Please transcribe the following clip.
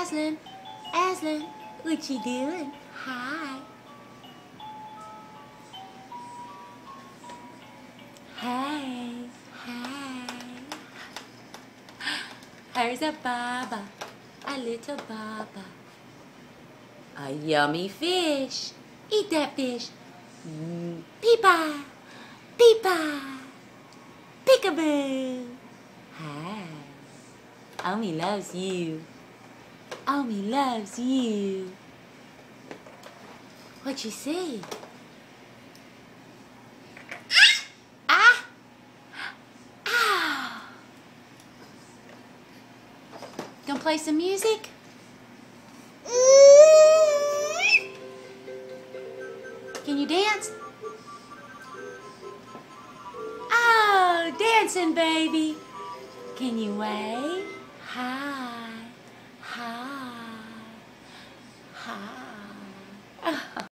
Aslan, Aslan, what you doing? Hi. Hey, hey. Here's a baba, a little baba. A yummy fish. Eat that fish. Peepa, peepa, peekaboo. Hi. Omi loves you. Omi loves you. What you say? Ah! Ah! Gonna play some music? Can you dance? Oh, dancing, baby. Can you wave? Hi. Hi. Hi.